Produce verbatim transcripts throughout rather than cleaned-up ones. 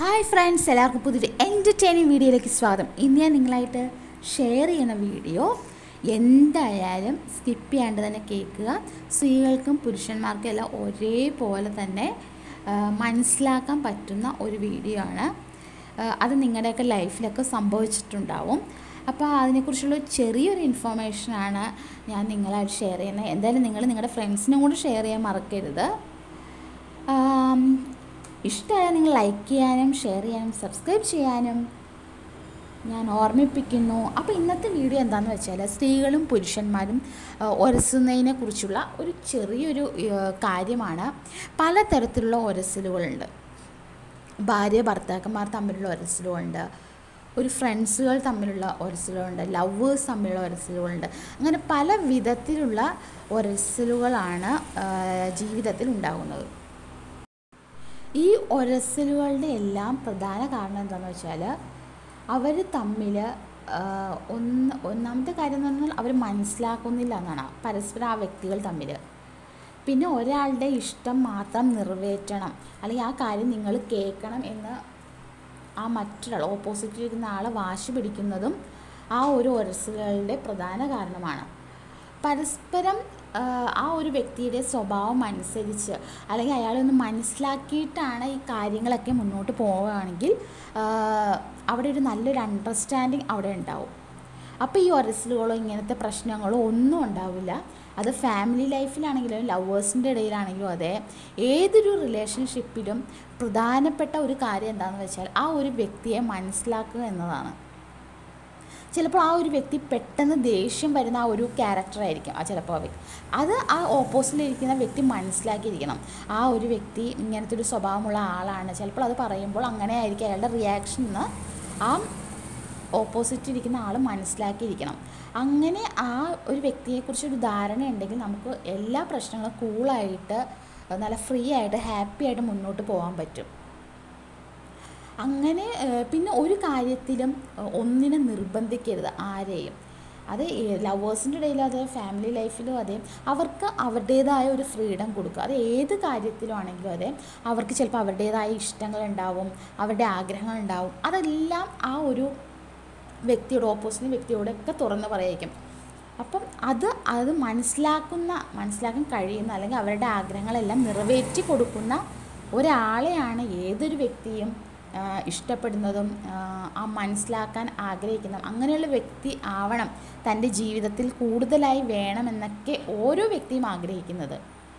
Hi friends, എല്ലാവർക്കും പുതിയൊരു entertaining വീഡിയോയിലേക്ക് സ്വാഗതം. ഇന്ന് ഞാൻ നിങ്ങളായിട്ട് ഷെയർ ചെയ്യുന്ന വീഡിയോ എന്തായാലും സ്കിപ്പ് ചെയ്യാണ്ട് തന്നെ കേൾക്കുക. സ്ത്രീകൾക്കും പുരുഷന്മാർക്കും എല്ലാം ഒരേപോലെ തന്നെ മനസ്സിലാക്കാൻ പറ്റുന്ന ഒരു വീഡിയോ ആണ്. അത് നിങ്ങളുടെയൊക്കെ ലൈഫിലൊക്കെ സംഭവിച്ചിട്ടുണ്ടാവും. അപ്പോൾ അതിനെക്കുറിച്ചുള്ള ചെറിയൊരു ഇൻഫോർമേഷനാണ് ഞാൻ നിങ്ങളായിട്ട് ഷെയർ ചെയ്യുന്നത്. എന്തായാലും നിങ്ങൾ നിങ്ങളുടെ ഫ്രണ്ട്സിനും കൂടി ഷെയർ ചെയ്യാൻ മറക്കരുത്. ഇഷ്ടമായാൽ നിങ്ങൾ ലൈക്ക് ചെയ്യാനും ഷെയർ ചെയ്യാനും സബ്സ്ക്രൈബ് ചെയ്യാനും ഞാൻ ഓർമ്മിപ്പിക്കുന്നു. അപ്പോൾ ഇന്നത്തെ വീഡിയോ എന്താണെന്ന് വെച്ചാൽ സ്ത്രീകളും പുരുഷന്മാരും ഉരസുന്നതിനെ കുറിച്ചുള്ള ഒരു ചെറിയൊരു കാര്യമാണ്. പലതരത്തിലുള്ള ഉരസലുകളുണ്ട്. ഭാര്യ ഭർത്താക്കന്മാർ തമ്മിലുള്ള ഉരസലുകളുണ്ട്, ഒരു ഫ്രണ്ട്സുകൾ തമ്മിലുള്ള ഉരസലുകളുണ്ട്, ലവേഴ്സ് തമ്മിലുള്ള ഉരസലുകളുണ്ട്. അങ്ങനെ പല വിധത്തിലുള്ള ഉരസലുകളാണ് ജീവിതത്തിൽ ഉണ്ടാകുന്നത്. ഈ ഉരസലുകളുടെ എല്ലാം പ്രധാന കാരണം എന്താണെന്ന് വെച്ചാൽ അവർ തമ്മിൽ ഒന്ന് ഒന്നാമത്തെ കാര്യം എന്ന് പറഞ്ഞാൽ അവർ മനസ്സിലാക്കുന്നില്ല എന്നാണ്, പരസ്പരം ആ വ്യക്തികൾ തമ്മിൽ. പിന്നെ ഒരാളുടെ ഇഷ്ടം മാത്രം നിറവേറ്റണം, അല്ലെങ്കിൽ ആ കാര്യം നിങ്ങൾ കേൾക്കണം എന്ന് ആ മറ്റൊരാൾ ഓപ്പോസിറ്റിലിരിക്കുന്ന ആളെ വാശി പിടിക്കുന്നതും ആ ഒരു ഉരസലുകളുടെ പ്രധാന കാരണമാണ്. പരസ്പരം ആ ഒരു വ്യക്തിയുടെ സ്വഭാവം അനുസരിച്ച് അല്ലെങ്കിൽ അയാളെ ഒന്ന് മനസ്സിലാക്കിയിട്ടാണ് ഈ കാര്യങ്ങളൊക്കെ മുന്നോട്ട് പോവുകയാണെങ്കിൽ അവിടെ ഒരു നല്ലൊരു അണ്ടർസ്റ്റാൻഡിങ് അവിടെ ഉണ്ടാവും. അപ്പോൾ ഈ ഉരസലുകളോ ഇങ്ങനത്തെ പ്രശ്നങ്ങളോ ഒന്നും ഉണ്ടാവില്ല. അത് ഫാമിലി ലൈഫിലാണെങ്കിലും ലവേഴ്സിൻ്റെ ഇടയിലാണെങ്കിലും അതെ, ഏതൊരു റിലേഷൻഷിപ്പിലും പ്രധാനപ്പെട്ട ഒരു കാര്യം എന്താണെന്ന് വെച്ചാൽ ആ ഒരു വ്യക്തിയെ മനസ്സിലാക്കുക എന്നതാണ്. ചിലപ്പോൾ ആ ഒരു വ്യക്തി പെട്ടെന്ന് ദേഷ്യം വരുന്ന ആ ഒരു ക്യാരക്ടറായിരിക്കും ആ ചിലപ്പോൾ ആ വ്യക്തി. അത് ആ ഓപ്പോസിറ്റിലിരിക്കുന്ന വ്യക്തി മനസ്സിലാക്കിയിരിക്കണം. ആ ഒരു വ്യക്തി ഇങ്ങനത്തെ ഒരു സ്വഭാവമുള്ള ആളാണ്. ചിലപ്പോൾ അത് പറയുമ്പോൾ അങ്ങനെ ആയിരിക്കും അയാളുടെ റിയാക്ഷൻ എന്ന് ആ ഓപ്പോസിറ്റിലിരിക്കുന്ന ആൾ മനസ്സിലാക്കിയിരിക്കണം. അങ്ങനെ ആ ഒരു വ്യക്തിയെക്കുറിച്ചൊരു ധാരണ ഉണ്ടെങ്കിൽ നമുക്ക് എല്ലാ പ്രശ്നങ്ങളും കൂളായിട്ട് നല്ല ഫ്രീ ആയിട്ട് ഹാപ്പി ആയിട്ട് മുന്നോട്ട് പോകാൻ പറ്റും. അങ്ങനെ പിന്നെ ഒരു കാര്യത്തിലും ഒന്നിനെ നിർബന്ധിക്കരുത് ആരെയും. അത് ലവേഴ്സിൻ്റെ ഇടയിലും അതെ, ഫാമിലി ലൈഫിലും അതെ, അവർക്ക് അവരുടേതായ ഒരു ഫ്രീഡം കൊടുക്കുക. അത് ഏത് കാര്യത്തിലും ആണെങ്കിലും അതെ, അവർക്ക് ചിലപ്പോൾ അവരുടേതായ ഇഷ്ടങ്ങളുണ്ടാവും, അവരുടെ ആഗ്രഹങ്ങളുണ്ടാവും. അതെല്ലാം ആ ഒരു വ്യക്തിയോട് ഓപ്പോസിറ്റ് വ്യക്തിയോടൊക്കെ തുറന്ന് പറയായിരിക്കും. അപ്പം അത് അത് മനസ്സിലാക്കുന്ന മനസ്സിലാക്കാൻ കഴിയുന്ന അല്ലെങ്കിൽ അവരുടെ ആഗ്രഹങ്ങളെല്ലാം നിറവേറ്റി കൊടുക്കുന്ന ഒരാളെയാണ് ഏതൊരു വ്യക്തിയും ഇഷ്ടപ്പെടുന്നതും ആ മനസ്സിലാക്കാൻ ആഗ്രഹിക്കുന്നതും. അങ്ങനെയുള്ള വ്യക്തി ആവണം തൻ്റെ ജീവിതത്തിൽ കൂടുതലായി വേണമെന്നൊക്കെ ഓരോ വ്യക്തിയും ആഗ്രഹിക്കുന്നത്.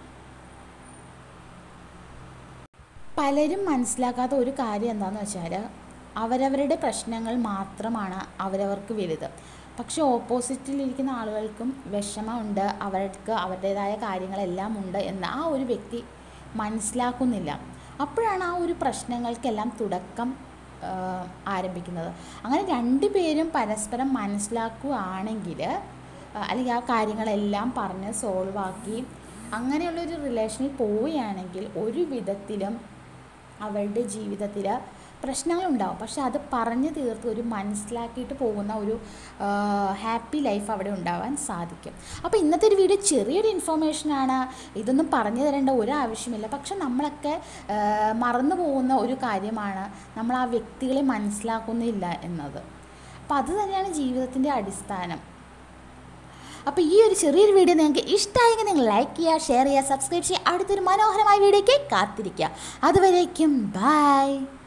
പലരും മനസ്സിലാക്കാത്ത ഒരു കാര്യം എന്താണെന്ന് വെച്ചാൽ അവരവരുടെ പ്രശ്നങ്ങൾ മാത്രമാണ് അവരവർക്ക് വലുത്. പക്ഷേ ഓപ്പോസിറ്റിലിരിക്കുന്ന ആളുകൾക്കും വിഷമമുണ്ട്, അവർക്ക് അവരുടേതായ കാര്യങ്ങളെല്ലാം ഉണ്ട് എന്ന് ആ ഒരു വ്യക്തി മനസ്സിലാക്കുന്നില്ല. അപ്പോഴാണ് ആ ഒരു പ്രശ്നങ്ങൾക്കെല്ലാം തുടക്കം ആരംഭിക്കുന്നത്. അങ്ങനെ രണ്ടു പേരും പരസ്പരം മനസ്സിലാക്കുകയാണെങ്കിൽ അല്ലെങ്കിൽ ആ കാര്യങ്ങളെല്ലാം പറഞ്ഞ് സോൾവ് ആക്കി അങ്ങനെയുള്ളൊരു റിലേഷനിൽ പോവുകയാണെങ്കിൽ ഒരു വിധത്തിലും അവരുടെ ജീവിതത്തിൽ പ്രശ്നങ്ങളുണ്ടാവും. പക്ഷെ അത് പറഞ്ഞു തീർത്ത് ഒരു മനസ്സിലാക്കിയിട്ട് പോകുന്ന ഒരു ഹാപ്പി ലൈഫ് അവിടെ ഉണ്ടാവാൻ സാധിക്കും. അപ്പോൾ ഇന്നത്തെ ഒരു വീഡിയോ ചെറിയൊരു ഇൻഫോർമേഷനാണ്. ഇതൊന്നും പറഞ്ഞു തരേണ്ട ഒരു ആവശ്യമില്ല. പക്ഷെ നമ്മളൊക്കെ മറന്നു പോകുന്ന ഒരു കാര്യമാണ് നമ്മൾ ആ വ്യക്തികളെ മനസ്സിലാക്കുന്നില്ല എന്നത്. അപ്പോൾ അത് തന്നെയാണ് ജീവിതത്തിൻ്റെ അടിസ്ഥാനം. അപ്പോൾ ഈ ഒരു ചെറിയൊരു വീഡിയോ നിങ്ങൾക്ക് ഇഷ്ടമായെങ്കിൽ നിങ്ങൾ ലൈക്ക് ചെയ്യുക, ഷെയർ ചെയ്യുക, സബ്സ്ക്രൈബ് ചെയ്യുക. അടുത്തൊരു മനോഹരമായ വീഡിയോയ്ക്ക് കാത്തിരിക്കുക. അതുവരേക്കും ബൈ.